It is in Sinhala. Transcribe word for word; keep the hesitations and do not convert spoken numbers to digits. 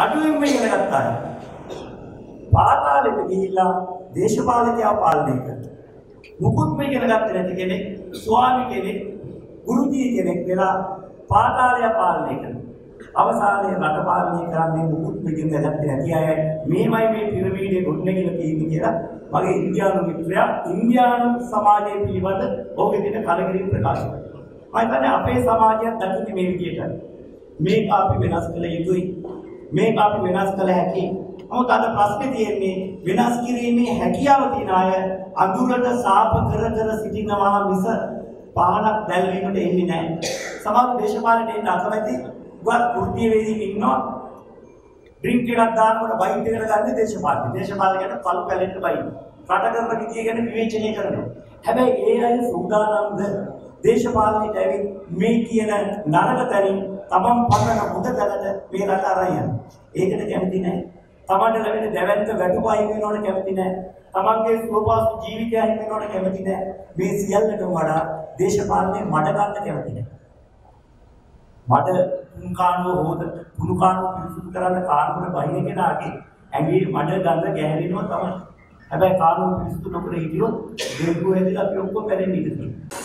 අඩුවෙන්ම ඉගෙන ගත්තා. පාතාලෙට ගිහිල්ලා දේශපාලකයා පාලනය කරනවා. මුකුත්ම ඉගෙන ගත්තේ නැති කෙනෙක්, ස්වාමි කෙනෙක්, ගුරුජී කෙනෙක් වෙලා පාතාලය පාලනය කරනවා. අවසානයේ රට පාලනය කරන්නේ මුකුත්ම ඉගෙන ගත්තේ නැති අය. මේමයි මේ පිරමීඩේ ගොඩනැගිලා තියෙන්නේ කියලා මගේ ඉන්දියානු මිත්‍රයා ඉන්දියානු සමාජයේ පිළිබඳ ඔහුගේ දෙන කලකිරීම ප්‍රකාශ කළා. මම හිතන්නේ අපේ සමාජයත් දකින්නේ මේ විදිහට. මේක අපි වෙනස් කළ යුතුයි. මේක අපි වෙනස් කළ හැකියි. නමුත් අද ප්‍රශ්නේ තියෙන්නේ වෙනස් කිරීමේ හැකියාව තියෙන අය අඳුරට සාප කර කර සිටිනවා මිස පහනක් දැල්වීමට එන්නේ නැහැ. සමහර දේශපාලනයේ ඉන්න අකමැති වත් වෘත්තීය වේදිකේ ඉන්නවා. ඩ්‍රින්ක් එකක් දානකොට බයිට් එකට ගන්න දේශපාලන. දේශපාලනයට පළු පැලෙන්න බයිට්. රට කරන විදිය ගැන විවේචනය කරනවා. හැබැයි ඒ අය සූදානම්ද දේශපාලනයට ඇවිත් මේ කියන නරක තැනින් තමන් පන්නන හොඳ තැනට මේ රට අරන් යනවා. ඒකට කැමති නැහැ. තමන්ට ලැබෙන දැවැන්ත වැටුපයි වෙනවට කැමති නැහැ. තමන්ගේ සුවපහසු ජීවිතයක් වෙනවට කැමති නැහැ. මේ සියල්ලටම වඩා දේශපාලනේ මඩ ගන්න කැමති නැහැ. මඩ කුණු කාණුව හොද කුණු කාණුව පිරිසුදු කරන්න කාණුවට බහින කෙනාගේ ඇඟේ මඩ ගඳ ගැහැරෙනවා තමයි. හැබැයි කාණුව පිරිසුදු නොකර හිටියොත් දෙවියෝ හැදිලා අපි ඔක්කොම පැරෙන්න ඉඩ තියෙනවා.